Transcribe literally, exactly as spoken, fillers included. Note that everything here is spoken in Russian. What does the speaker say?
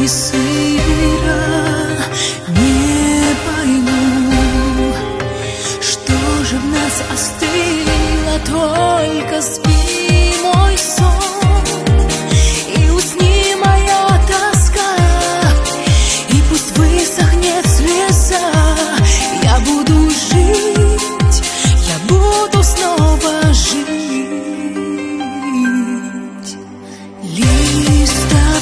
сыра. Не пойму, что же в нас остыло, только спи, мой сон, и усни, моя тоска, и пусть высохнет слеза. Я буду жить, я буду снова жить. Листа